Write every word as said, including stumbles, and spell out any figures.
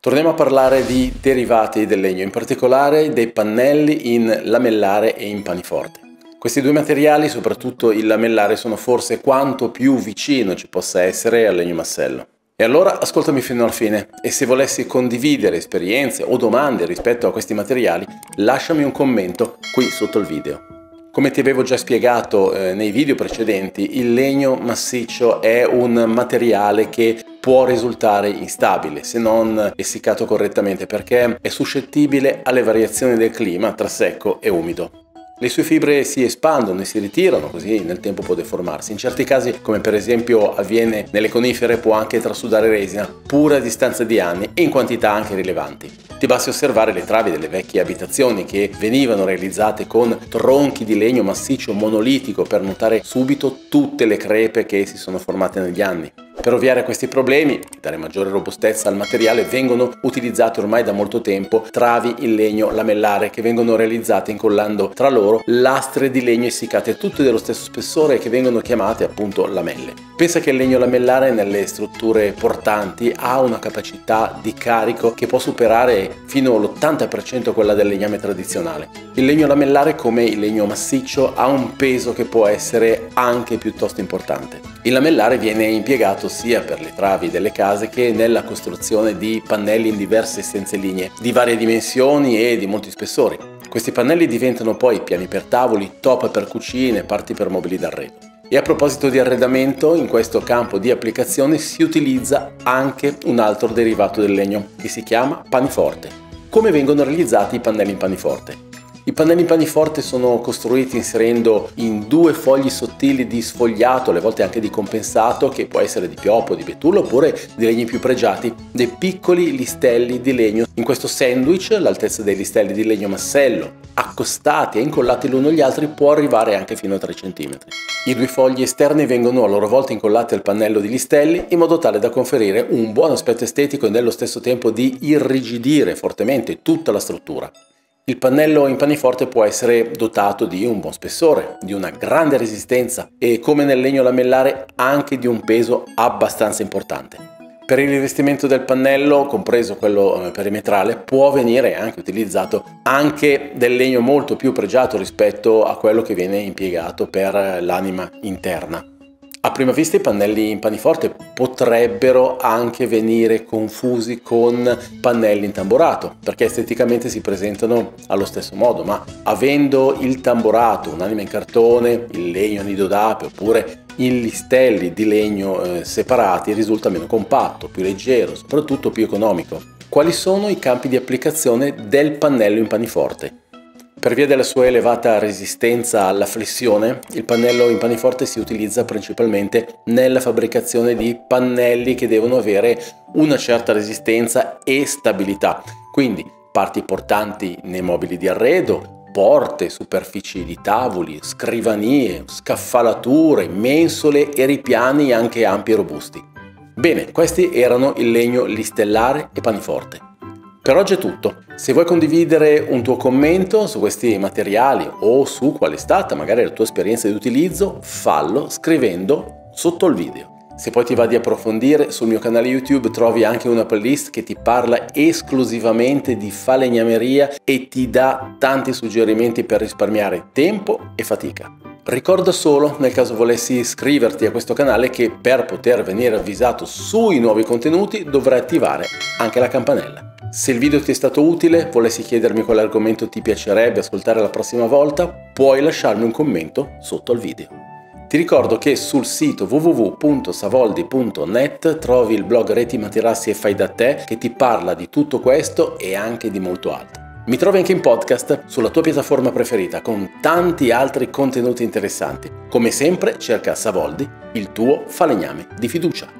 Torniamo a parlare di derivati del legno, in particolare dei pannelli in lamellare e in paniforte. Questi due materiali, soprattutto il lamellare, sono forse quanto più vicino ci possa essere al legno massello. E allora ascoltami fino alla fine e se volessi condividere esperienze o domande rispetto a questi materiali, lasciami un commento qui sotto il video. Come ti avevo già spiegato eh, nei video precedenti, il legno massiccio è un materiale che può risultare instabile se non essiccato correttamente perché è suscettibile alle variazioni del clima tra secco e umido. Le sue fibre si espandono e si ritirano, così nel tempo può deformarsi. In certi casi, come per esempio avviene nelle conifere, può anche trasudare resina, pure a distanza di anni e in quantità anche rilevanti. Ti basti osservare le travi delle vecchie abitazioni che venivano realizzate con tronchi di legno massiccio monolitico per notare subito tutte le crepe che si sono formate negli anni. Per ovviare a questi problemi e dare maggiore robustezza al materiale vengono utilizzate ormai da molto tempo travi in legno lamellare che vengono realizzate incollando tra loro lastre di legno essiccate tutte dello stesso spessore che vengono chiamate appunto lamelle. Pensa che il legno lamellare nelle strutture portanti ha una capacità di carico che può superare fino all'ottanta per cento quella del legname tradizionale. Il legno lamellare, come il legno massiccio, ha un peso che può essere anche piuttosto importante. Il lamellare viene impiegato sia per le travi delle case che nella costruzione di pannelli in diverse essenze lignee, di varie dimensioni e di molti spessori. Questi pannelli diventano poi piani per tavoli, top per cucine, parti per mobili d'arredo. E a proposito di arredamento, in questo campo di applicazione si utilizza anche un altro derivato del legno che si chiama paniforte. Come vengono realizzati i pannelli in paniforte? I pannelli in paniforte sono costruiti inserendo in due fogli sottili di sfogliato, alle volte anche di compensato, che può essere di pioppo, di betulla oppure di legni più pregiati, dei piccoli listelli di legno. In questo sandwich l'altezza dei listelli di legno massello, accostati e incollati l'uno agli altri, può arrivare anche fino a tre centimetri. I due fogli esterni vengono a loro volta incollati al pannello di listelli in modo tale da conferire un buon aspetto estetico e nello stesso tempo di irrigidire fortemente tutta la struttura. Il pannello in paniforte può essere dotato di un buon spessore, di una grande resistenza e, come nel legno lamellare, anche di un peso abbastanza importante. Per il rivestimento del pannello, compreso quello perimetrale, può venire anche utilizzato anche del legno molto più pregiato rispetto a quello che viene impiegato per l'anima interna. A prima vista i pannelli in paniforte potrebbero anche venire confusi con pannelli in tamborato, perché esteticamente si presentano allo stesso modo, ma avendo il tamborato, un'anima in cartone, il legno a nido d'ape oppure in listelli di legno eh, separati, risulta meno compatto, più leggero, soprattutto più economico. Quali sono i campi di applicazione del pannello in paniforte? Per via della sua elevata resistenza alla flessione, il pannello in paniforte si utilizza principalmente nella fabbricazione di pannelli che devono avere una certa resistenza e stabilità. Quindi parti portanti nei mobili di arredo, porte, superfici di tavoli, scrivanie, scaffalature, mensole e ripiani anche ampi e robusti. Bene, questi erano il legno listellare e paniforte. Per oggi è tutto. Se vuoi condividere un tuo commento su questi materiali o su qual è stata magari la tua esperienza di utilizzo, fallo scrivendo sotto il video. Se poi ti va di approfondire, sul mio canale YouTube trovi anche una playlist che ti parla esclusivamente di falegnameria e ti dà tanti suggerimenti per risparmiare tempo e fatica. Ricorda solo, nel caso volessi iscriverti a questo canale, che per poter venire avvisato sui nuovi contenuti dovrai attivare anche la campanella. Se il video ti è stato utile, volessi chiedermi quale argomento ti piacerebbe ascoltare la prossima volta, puoi lasciarmi un commento sotto al video. Ti ricordo che sul sito w w w punto savoldi punto net trovi il blog Reti Materassi e Fai da Te che ti parla di tutto questo e anche di molto altro. Mi trovi anche in podcast sulla tua piattaforma preferita con tanti altri contenuti interessanti. Come sempre cerca Savoldi, il tuo falegname di fiducia.